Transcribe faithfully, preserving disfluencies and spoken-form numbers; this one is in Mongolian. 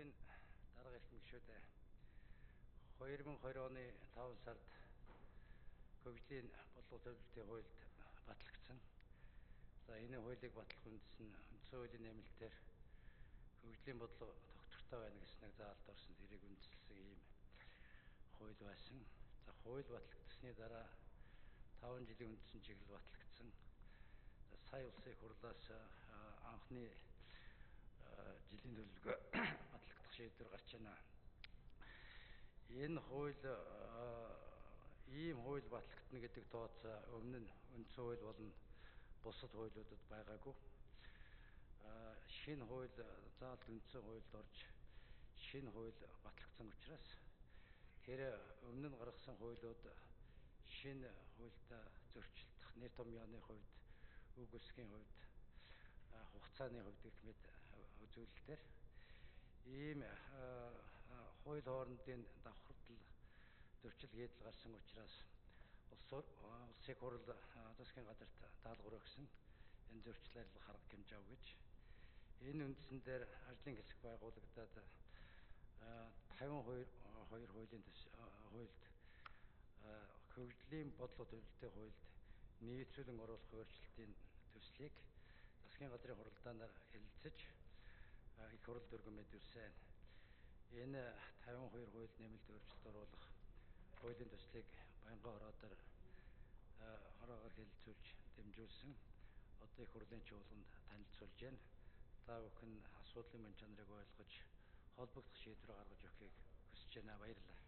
Монголын дарга эрхэм гишүүдээ хоёр мың и двадцать оны таван сард хөгжлийн бодлого төлөвлөлтийн хуульд батлагдсан. За энэ хуулийг батлах үндэс нь үндсэн хуулийн нэмэлтээр хөгжлийн бодлого тогтвортой байна гэснээр заалд орсон тэрийг үндэслэсэн ийм хууль байсан. За хууль батлагдсны дараа таван жилийн үндсэн чиглэл батлагдсан. За сая улсын хурлаас анхны жилийн төлөвлөгөө батлагдах шийдвэр гарч байна. Энэ хууль ийм хууль батлагдана гэдэг тооцоо өмнө нь үндсэн хууль болон бусад хуулиудад байгаагүй. Шинэ хууль заалд үндсэн хуульд орж шинэ хууль батлагдсан учраас тэр өмнө нь гаргасан хуулиуд шинэ хуультай зөрчилдөх нэр томьёоны хувьд, үг үсгийн хувьд, хугацааны хувьд гэх мэт үзүүлэлтээр ийм хууль хоорондын давхардал зөрчил хийдэл гарсан учраас улсын хурл засгийн газарт даалгавар өгсөн энэ зөрчил арилгах арга хэмжээ авъя гэж энэ үндсэн дээр ажлын хэсэг байгуулагдаад тавин хоёр хуулийн хуульд хөгжлийн бодлого төлөвлөлтийн хуульд нийцүүлэн оруулах өөрчлөлтийн төслийг засгийн газрын хуралдаанаар хэлэлцэж их хурл дүргэн мэдүүлсэн. Энэ тавин хоёр хууль нэмэлт өөрчлөлт оруулах хуулийн төслийг байнгын хороодоор хороогаар хэлэлцүүлж дэмжүүлсэн. Одоо их хурлын чуулганд танилцуулж байна. Та бүхэн асуудлын мөн чанарыг ойлгож холбогдох шийдвэр гаргаж өгөхийг хүсэж байна. Баярлалаа.